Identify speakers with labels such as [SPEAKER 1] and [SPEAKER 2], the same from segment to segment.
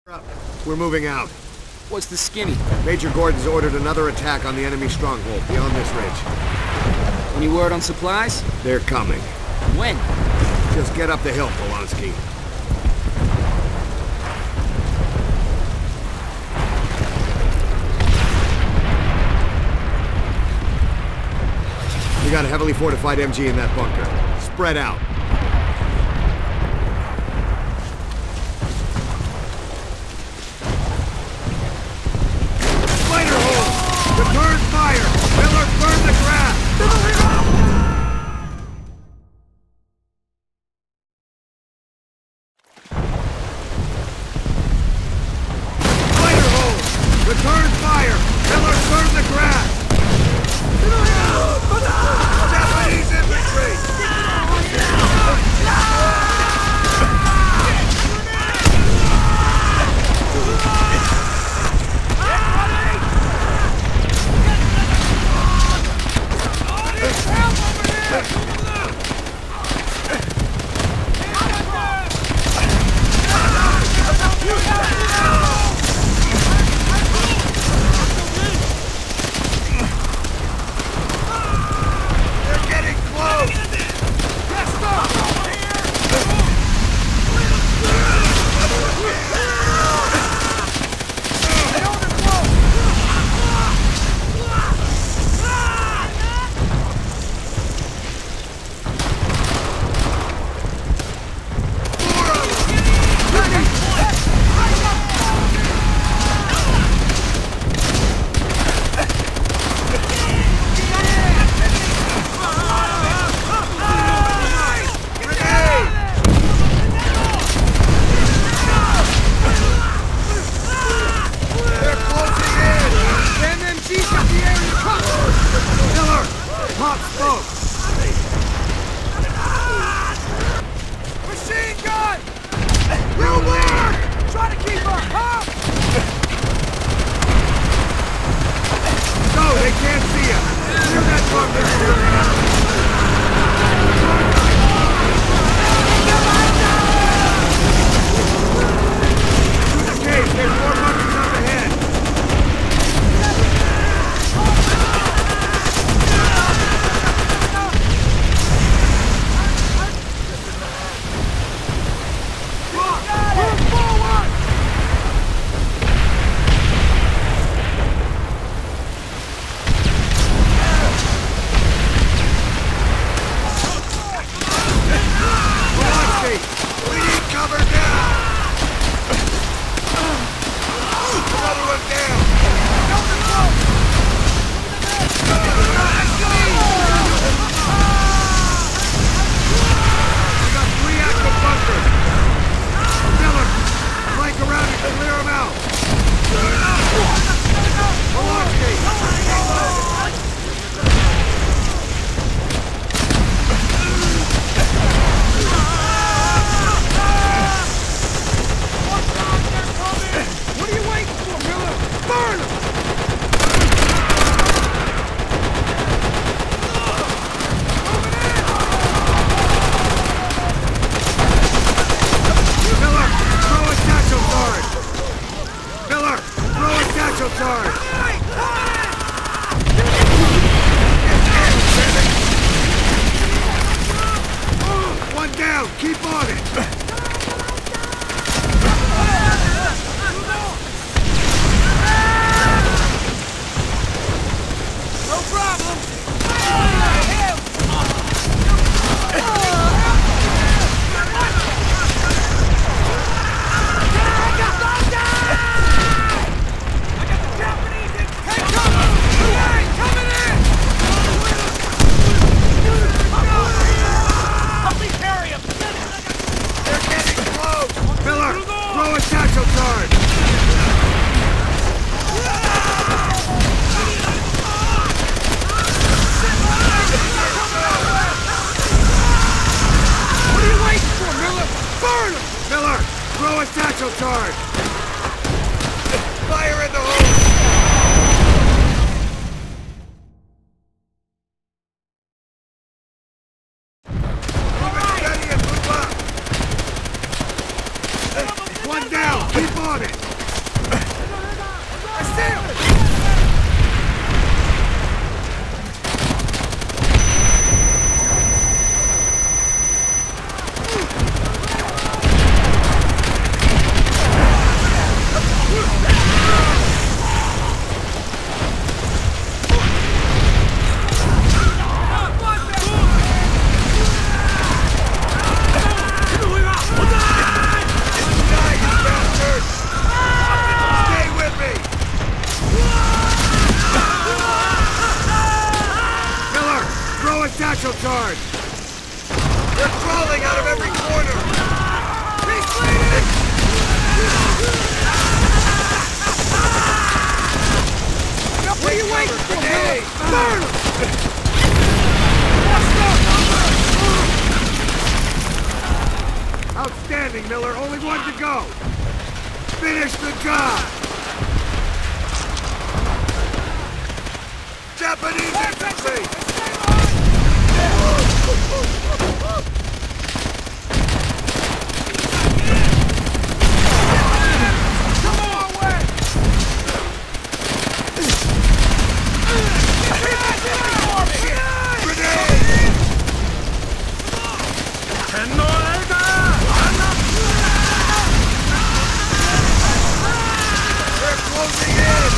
[SPEAKER 1] We're moving out.
[SPEAKER 2] What's the skinny?
[SPEAKER 1] Major Gordon's ordered another attack on the enemy stronghold beyond this ridge.
[SPEAKER 2] Any word on supplies?
[SPEAKER 1] They're coming.
[SPEAKER 2] When?
[SPEAKER 1] Just get up the hill, Polanski. We got a heavily fortified MG in that bunker. Spread out. Spider hole! Return fire! Miller, burn the grass! Spider hole! Return fire! Miller, burn the grass! Japanese infantry! One down! Keep on it! Throw a satchel charge! Fire in the hole! Move it steady and move up! One down! Keep on it! guard! They're crawling out of every corner! He's bleeding!
[SPEAKER 2] What are you waiting for?
[SPEAKER 1] Hey!
[SPEAKER 2] Burn him!
[SPEAKER 1] Outstanding, Miller. Only one to go. Finish the job! Japanese infantry! Come on, West! They're closing in!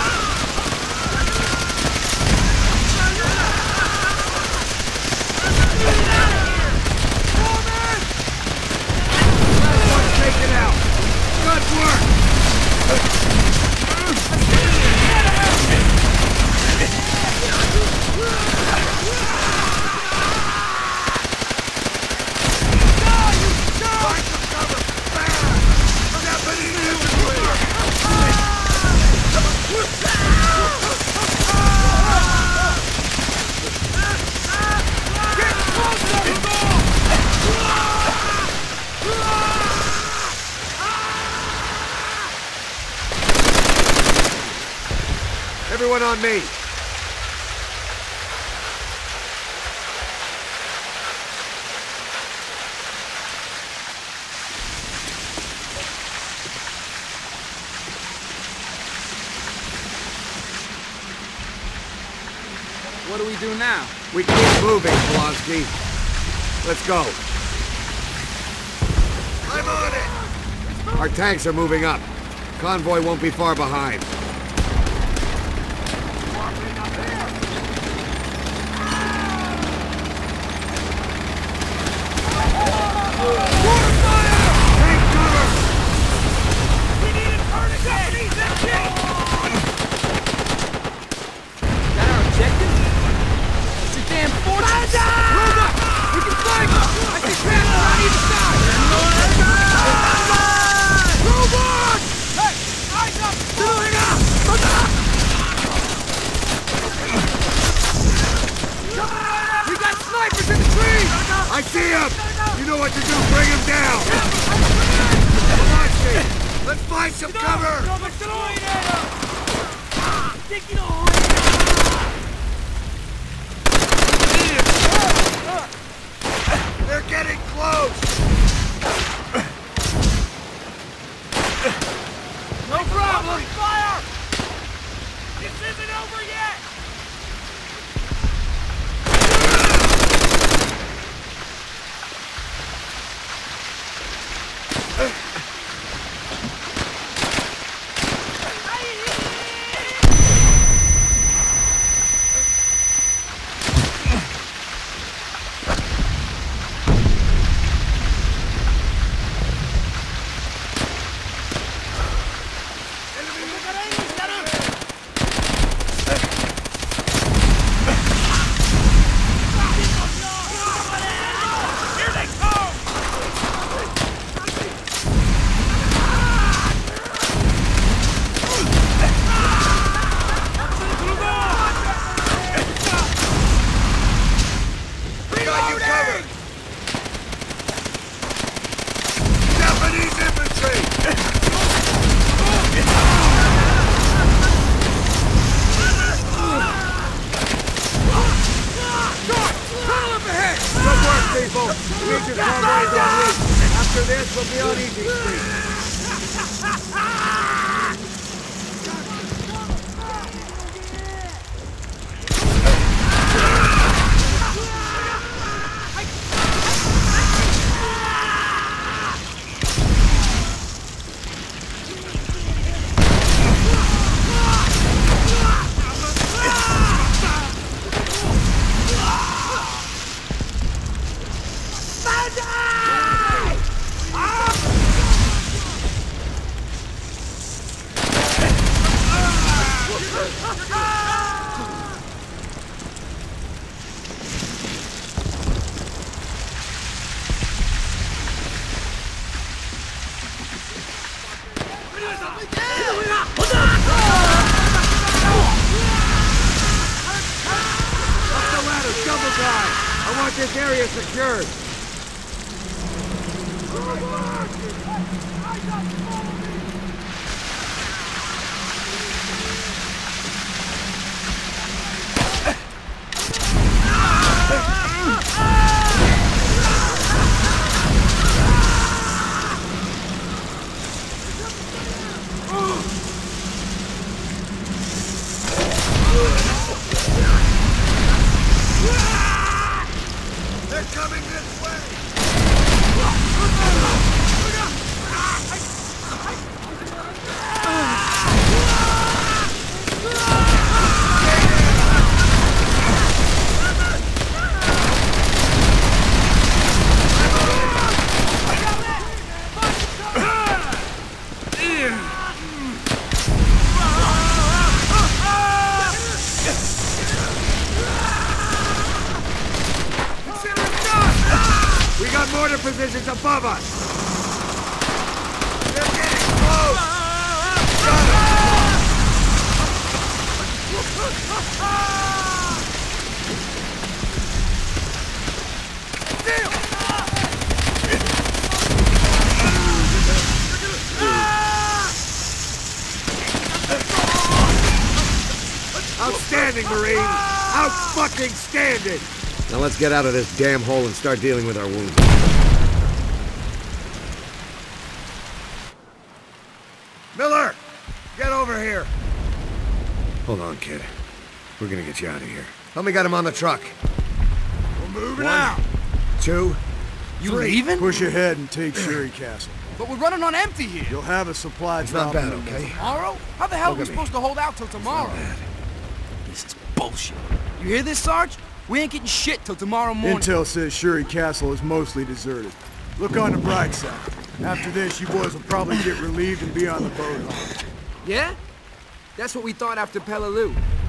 [SPEAKER 1] Take it out! Good work! Find some cover! Fast! Japanese infantry! Get Everyone on me!
[SPEAKER 2] What do we do now?
[SPEAKER 1] We keep moving, Polonsky. Let's go. I'm on it! Our tanks are moving up. Convoy won't be far behind. I see him! You know what to do, bring him down! Polonsky, let's find some cover! They're getting close!
[SPEAKER 3] No problem! Fire! This isn't over yet!
[SPEAKER 1] People, Major Convoy is on route. After this, we'll be on Easy Street. Up the ladder, double dive! I want this area secured!
[SPEAKER 3] They're coming this way!
[SPEAKER 1] We got mortar positions above us!
[SPEAKER 3] They're getting close! Got
[SPEAKER 1] Outstanding, Marine! Out-fucking-standing! Now let's get out of this damn hole and start dealing with our wounds. Miller! Get over here! Hold on, kid. We're gonna get you out of here. Help me get him on the truck.
[SPEAKER 3] We're moving
[SPEAKER 1] 1,
[SPEAKER 3] out!
[SPEAKER 1] 2,
[SPEAKER 2] You
[SPEAKER 1] 3.
[SPEAKER 2] leaving?
[SPEAKER 4] Push ahead and take Shuri Castle.
[SPEAKER 2] But we're running on empty here.
[SPEAKER 4] You'll have a supply
[SPEAKER 1] It's
[SPEAKER 4] drop.
[SPEAKER 1] not bad,
[SPEAKER 4] in the
[SPEAKER 1] okay?
[SPEAKER 2] Tomorrow? How the hell are
[SPEAKER 1] Look
[SPEAKER 2] we
[SPEAKER 1] at me.
[SPEAKER 2] supposed to hold out till tomorrow?
[SPEAKER 1] Bad.
[SPEAKER 2] This is bullshit. You hear this, Sarge? We ain't getting shit till tomorrow morning.
[SPEAKER 4] Intel says Shuri Castle is mostly deserted. Look on the bright side. After this, you boys will probably get relieved and be on the boat home.
[SPEAKER 2] Yeah? That's what we thought after Peleliu.